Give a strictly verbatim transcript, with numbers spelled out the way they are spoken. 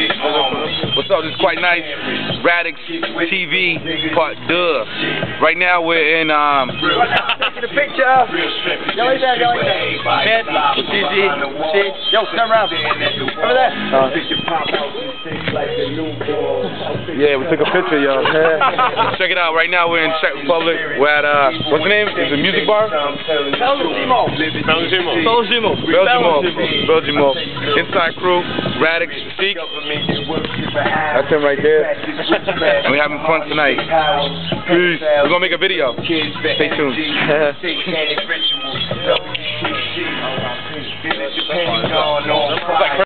What's up? This is quite nice. RADIx T V part two. Right now we're in um. Taking a picture. Yo, right there, yo, right there. Man, it's easy. See? Yo, come around. Over there. Uh, yeah, we took a picture, yo. Check it out. Right now we're in Czech Republic. We're at uh, what's the name? Is it a music bar? Belgimo. Belgimo. Belgimo. Belgimo. Belgimo. Inside crew. RADIx. Seek. That's him right there. And we're having fun tonight. Peace. We're gonna make a video. Stay tuned. It's like